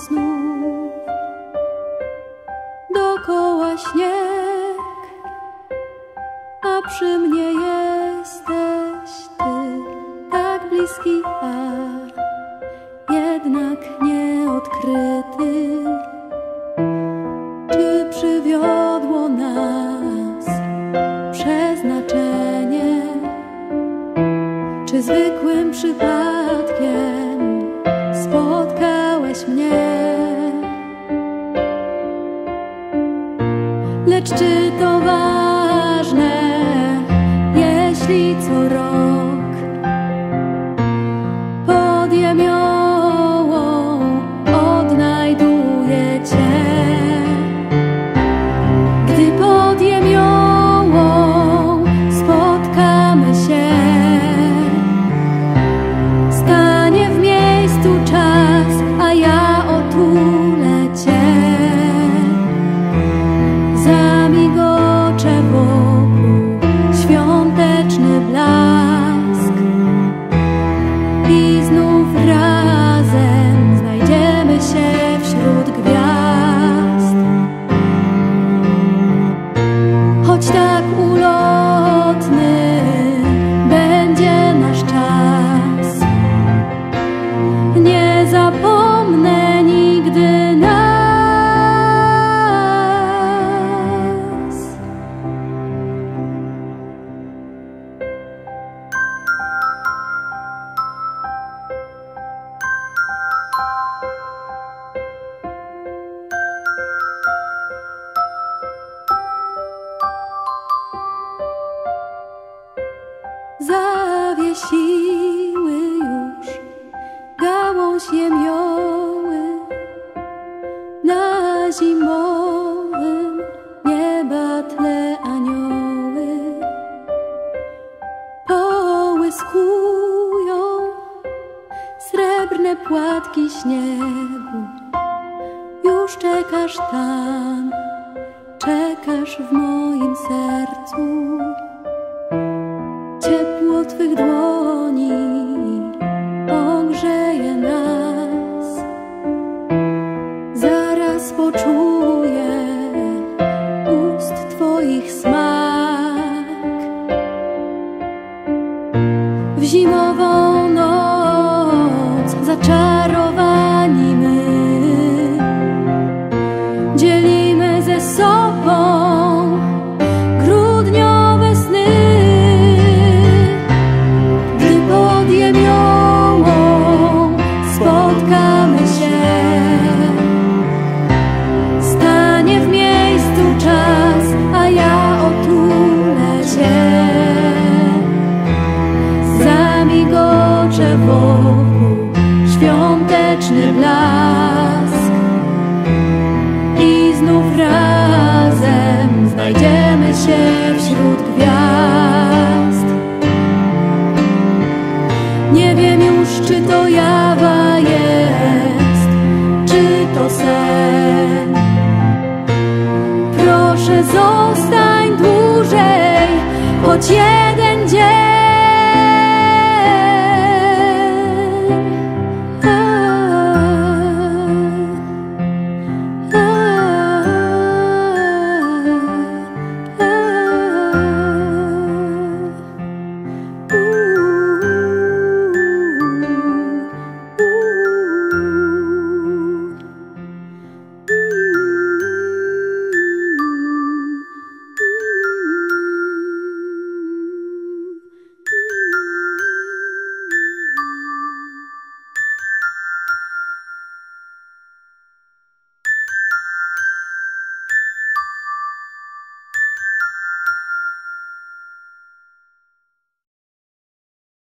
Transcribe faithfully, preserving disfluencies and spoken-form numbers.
snów. Dokoła śnieg, a przy mnie jesteś ty, tak bliski, a jednak nieodkryty. Czy przywiodło nas przeznaczenie, czy zwykłym przypadkiem spotkałeś mnie? Lecz czy to ważne, jeśli co rok pod jemiołą odnajduję cię? Gdy pod jemiołą spotkamy się, stanie w miejscu czas, a ja otulę cię. Zamigocze wokół świąteczny blask i znów razem znajdziemy się wśród gwiazd. Choć tak ulotny będzie nasz czas, nie zapomnę nigdy nas. Zawiesiły już gałąź jemioły na zimowym nieba tle. Anioły połyskują srebrne płatki śniegu. Już czekasz tam, czekasz w moim sercu. Ciepło twych dłoni ogrzeje nas. Zaraz poczuję ust twoich smak. W zimową noc zaczarowani my dzielimy ze sobą grudniowe sny. Spotkamy się, stanie w miejscu czas, a ja otulę cię. Zamigocze wokół świąteczny blask i znów razem znajdziemy się wśród gwiazd. Nie wiem już, czy to jawa jest, czy to sen. Proszę, zostań dłużej, choć jeden